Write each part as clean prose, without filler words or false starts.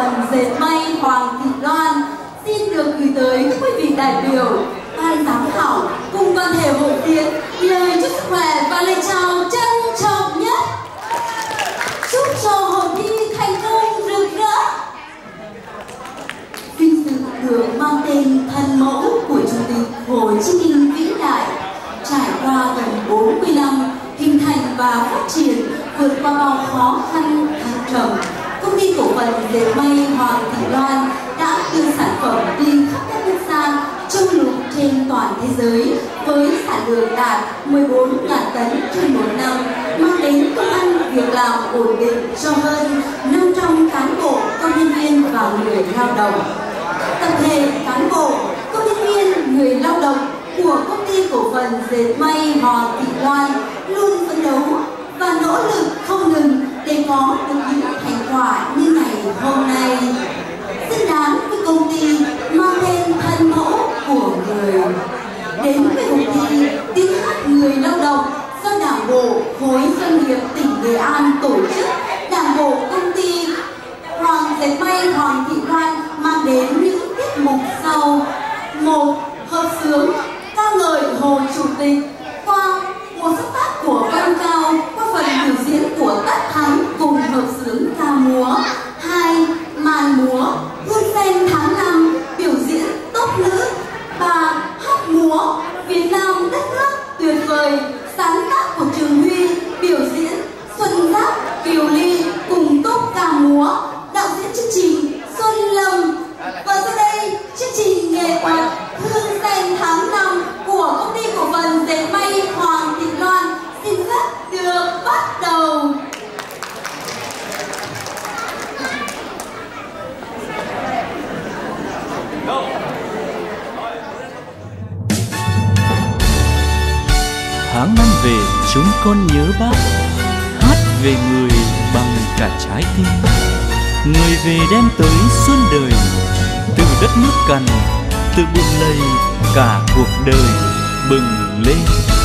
phần dệt may Hoàng Thị Loan xin được gửi tới quý vị đại biểu, ban giám khảo cùng toàn thể hội diễn lời chúc sức khỏe và lời chào trân trọng nhất. Chúc cho hội thi thành công rực rỡ. Vinh dự được mang tên thân mẫu của Chủ tịch Hồ Chí Minh vĩ đại, trải qua gần 40 năm hình thành và phát triển, vượt qua bao khó khăn thăng trầm, công ty cổ phần dệt may Hoàng Thị Loan đã đưa sản phẩm đi khắp các quốc gia châu lục trên toàn thế giới với sản lượng đạt 14.000 tấn trên một năm, mang đến công ăn việc làm ổn định cho hơn 500 cán bộ, công nhân viên và người lao động. Tập thể cán bộ, công nhân viên, người lao động của công ty cổ phần dệt may Hoàng Thị Loan luôn phấn đấu và nỗ lực không ngừng để có được những thành quả như ngày hôm nay, xứng đáng với công ty mang tên thân mẫu của người. Đến với hội thi tiếng hát người lao động do Đảng bộ khối doanh nghiệp tỉnh Nghệ An tổ chức, Đảng bộ công ty dệt may Hoàng Thị Loan mang đến những tiết mục sau: 1. Hợp xướng ca ngợi Hồ Chủ tịch qua một sáng tác của Văn Cao, qua phần biểu diễn của Tất Thắng cùng hợp xướng ca múa. 2. Màn múa Hương Sen tháng 5 biểu diễn tốp nữ. 3. Hát múa Việt Nam đất nước tuyệt vời sáng tác của Trường Huy biểu diễn Xuân Giáp Kiều Ly cùng tốp ca múa. Đạo diễn chương trình Xuân Lâm. Và sau đây chương trình nghệ thuật Hương Sen tháng 5 của công ty cổ phần dệt may Hoàng Thị Loan xin phép được bắt đầu. Tháng năm về chúng con nhớ bác, hát về người bằng cả trái tim. Người về đem tới xuân đời, từ đất nước cằn, từ buồn lầy cả cuộc đời bừng lên.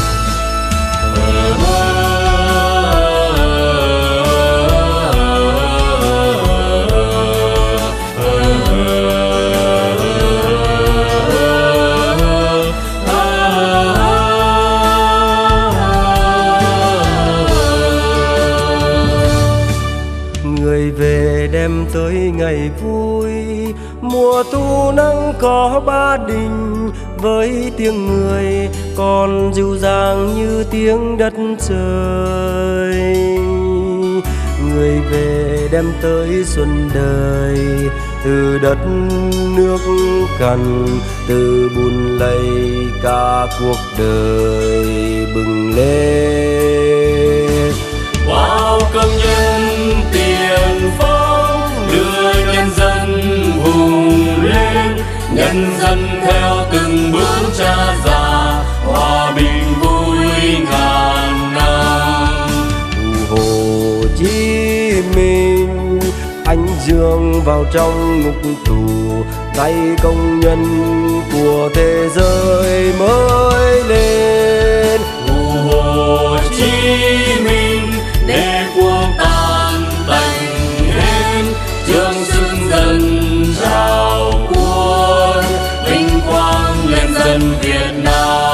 Người về đem tới ngày vui, mùa thu nắng có ba đình, với tiếng người còn dịu dàng như tiếng đất trời. Người về đem tới xuân đời, từ đất nước cằn, từ bùn lầy cả cuộc đời bừng lên. Bao công nhân tiền phong đưa nhân dân hùng lên, nhân dân theo từng bước cha già, hòa bình vui ngàn năm. Hồ Chí Minh anh dương vào trong ngục tù, tay công nhân của thế giới mới lên. Hồ Chí Minh để cuộc tan tành hết, trường sức dần rao cuốn, vinh quang lên dân Việt Nam.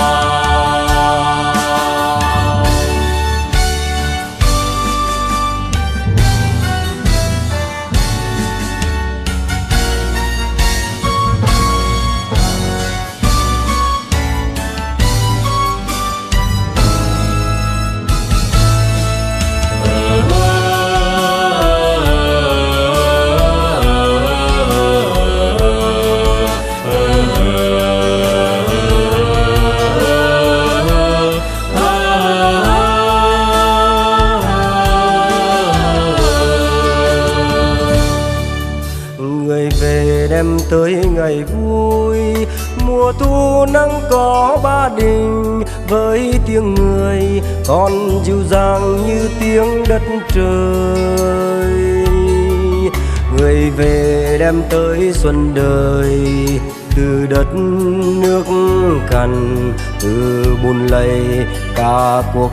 Đem tới ngày vui, mùa thu nắng có ba đình, với tiếng người còn dịu dàng như tiếng đất trời. Người về đem tới xuân đời, từ đất nước cằn, từ bùn lầy cả cuộc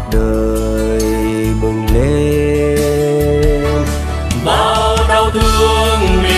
đời bừng lên. Bao đau thương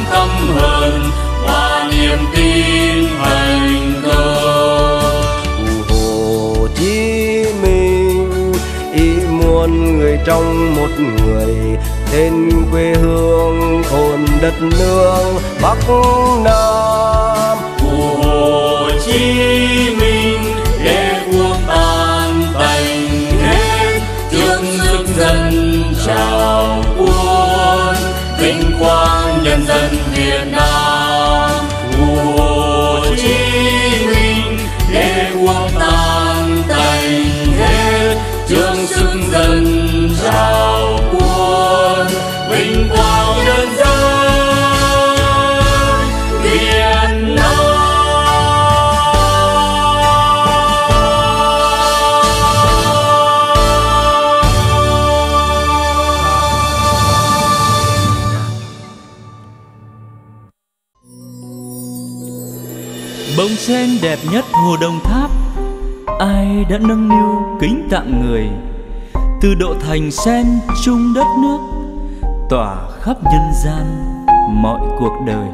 tâm hơn và niềm tin thành công. Hồ Chí Minh ý muôn người trong một người, tên quê hương hồn đất nước Bắc Nam. Hồ Chí Minh đế quốc tan tành hết, trước sức dân trào cuốn, vinh quang nhân dân Việt Nam. Hồ Chí Minh đế quốc tan tành hết, trước sức dân trào cuốn, vinh quang nhân dân Việt Nam. Bông sen đẹp nhất Hồ Đồng Tháp, ai đã nâng niu kính tặng người. Từ độ thành sen chung đất nước, tỏa khắp nhân gian mọi cuộc đời.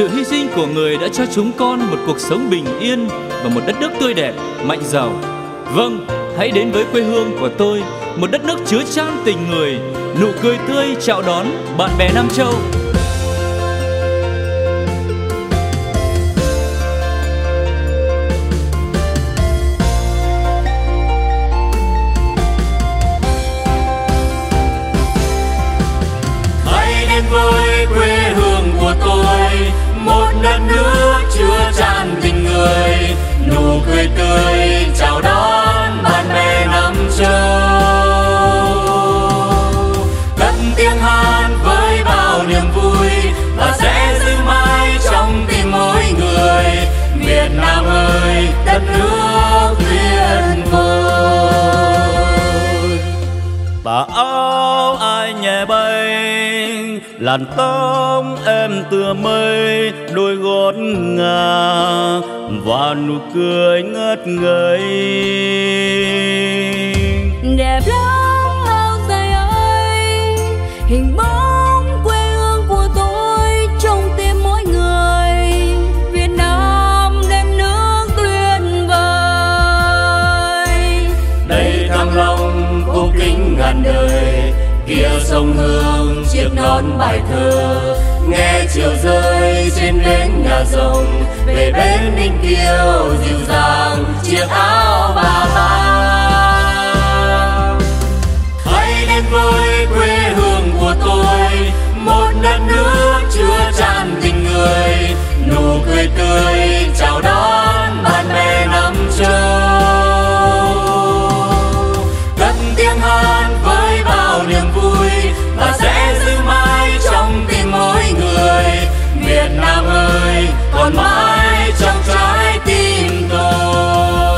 Sự hy sinh của người đã cho chúng con một cuộc sống bình yên và một đất nước tươi đẹp, mạnh giàu. Vâng, hãy đến với quê hương của tôi, một đất nước chứa chan tình người, nụ cười tươi chào đón bạn bè Nam Châu. Hãy đến với quê hương của tôi, một đất nước chứa chan tình người, nụ cười tươi chào đón bạn bè Nam Châu. Cất tiếng hát với bao niềm vui và sẽ giữ mãi trong tim mỗi người. Việt Nam ơi, đất nước tuyệt vời. Tà áo ai nhẹ bay, làn tóc em tựa mây, đôi gót ngà và nụ cười ngất ngây. Đẹp lắm áo dài ấy, hình bóng quê hương của tôi trong tim mỗi người. Việt Nam đất nước tuyệt vời. Đây Thăng Long cố kính ngàn đời, kia sông Hương chiếc nón bài thơ. Nghe chiều rơi trên bến nhà rồng, về bến Ninh Kiều dịu dàng chiếc áo bà ba. Hãy đến với quê hương của tôi, một đất nước chứa chan tình người, nụ cười tươi chào đón bạn bè Nam Châu. Cất tiếng hát với bao niềm vui và sẽ giữ mãi trong tim mỗi người. Việt Nam ơi, còn mãi trong trái tim tôi.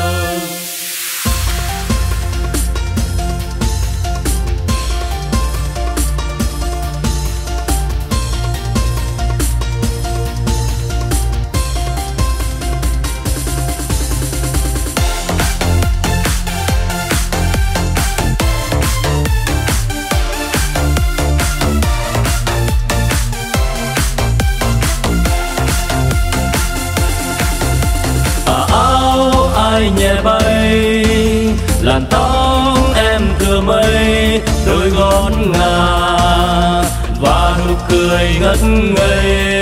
Ai nhẹ bay, làn tóc em tựa mây, đôi gót ngà và nụ cười ngất ngây.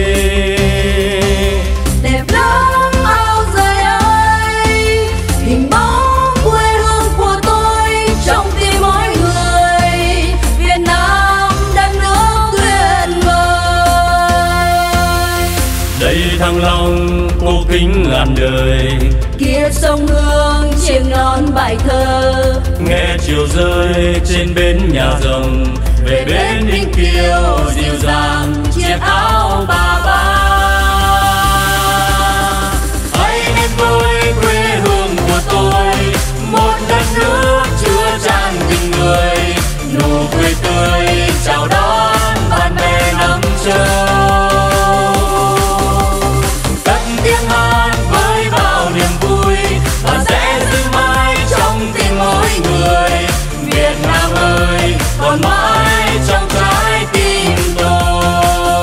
Đẹp lắm áo dài ấy, hình bóng quê hương của tôi trong tim mỗi người. Việt Nam đất nước tuyệt vời. Đây Thăng Long cố kính ngàn đời, Kia sông Hương chiếc nón bài thơ. nghe chiều rơi trên bến nhà rồng, Về bến Ninh Kiều dịu dàng chiếc áo bà ba. Hãy đến với quê hương của tôi, một đất nước chứa chan tình người, nụ cười tươi chào đón bạn bè Nam Châu. Cất tiếng hát với bao niềm vui và sẽ giữ mãi trong tim mỗi người. Việt Nam ơi, còn mãi trong trái tim tôi.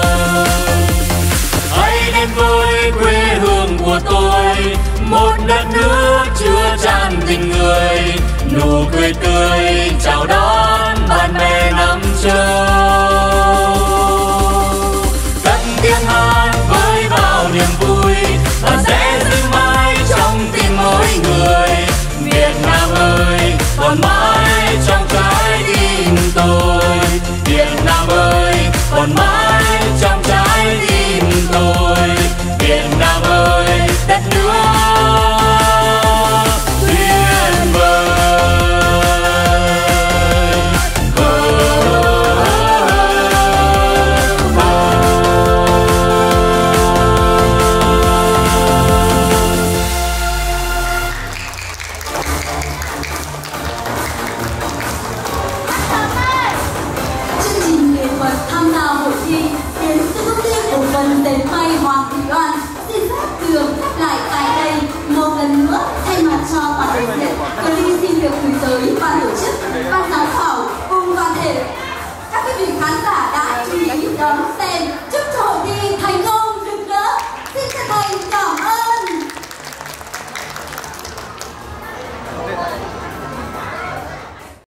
Hãy đến với quê hương của tôi, một đất nước chứa chan tình người, nụ cười tươi chào đón bạn bè Nam Châu. Cất tiếng hát với bao niềm vui và sẽ giữ mãi trong tim mỗi người. Việt Nam ơi, còn mãi trong trái tim tôi. Việt Nam ơi, còn mãi trong trái tim tôi. Việt Nam ơi, đất nước tuyệt vời. Chương trình nghệ thuật tham gia hội thi đến từ công ty cổ phần dệt may Hoàng Thủy Loan xin phép được khép lại tại đây. Một lần nữa thay mặt cho toàn đại diện, Cly xin được gửi tới ban tổ chức, ban giám khảo cùng toàn thể các quý vị khán giả đã chú ý đón xem.